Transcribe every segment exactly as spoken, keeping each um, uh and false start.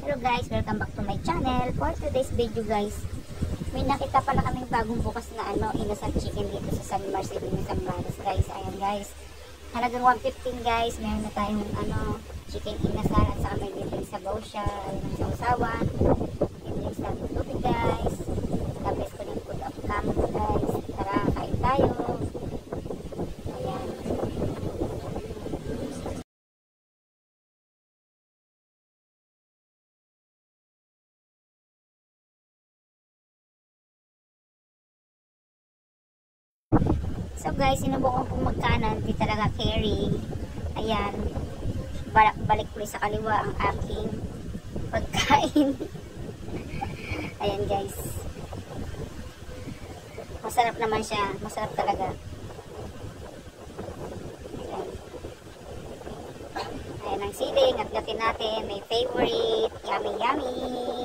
Hello guys, welcome back to my channel. For today's video guys, may nakita pala kaming bagong bukas na ano, inasal chicken dito sa San Marcelino, Zambales guys. Ayan guys, halagang one fifteen guys. Meron na tayong ano, chicken inasal at saka may libreng sabaw siya. Ayan ang sausawan, libreng sa tubig guys. Tapos ko din food of camp guys. Tara, kain tayo. Ayan. So guys, sinubukan kong magkanan, di talaga carry. Ayan, balik, balik ulit sa kaliwa ang aking pagkain. Ayan guys, masarap naman siya, masarap talaga. Ayan, ayan ang siling at gatin natin, may favorite, yummy yummy.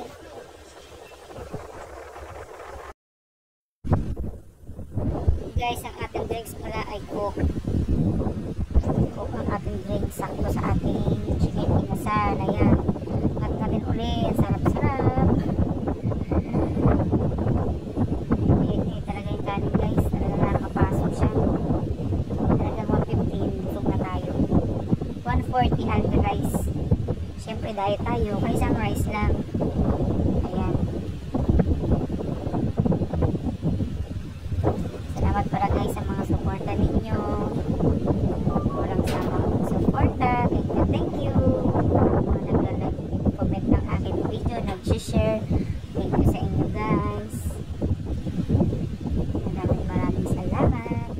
Guys, ang ating drinks pala ay Coke. Coke ang ating drinks. Sakto sa ating chicken inasal. Ayan. At natin ulit. Sarap-sarap. Ayan, eh, talaga yung kanin guys. Talaga na nakapasok siya. Talaga one fifteen. Busog na tayo. one forty alga guys. Siyempre diet tayo. Kaya isang rice lang. Ayan. Salamat para guys sa mga suporta ninyo. Walang samang suporta. Thank you, thank you. Mga nag-like, comment ng aking video, nag-share. Thank you sa inyo guys. Maraming maraming salamat.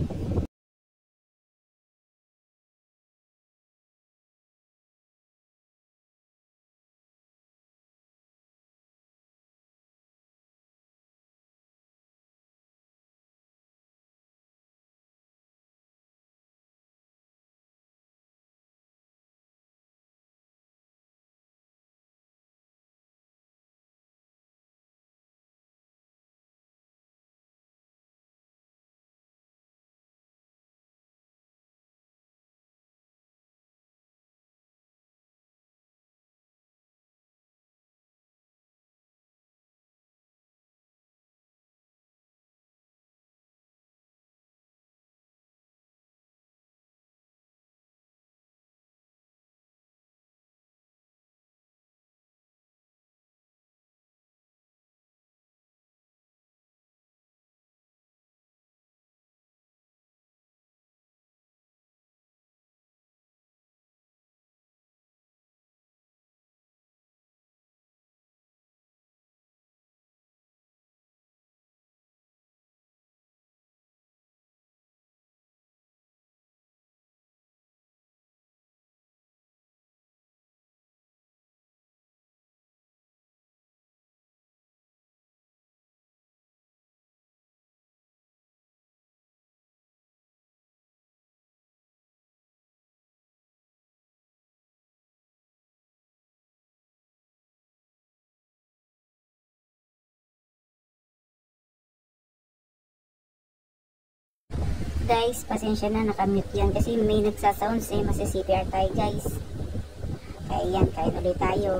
Guys, pasensya na, nakamute yan kasi may nagsasounds eh, masi-C P R tayo guys. Kaya yan, kain ulit tayo.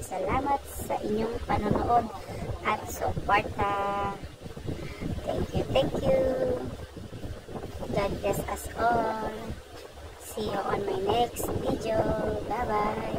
salamat sa inyong panonood at suporta. Thank you, thank you. God bless us all. See you on my next video. Bye-bye.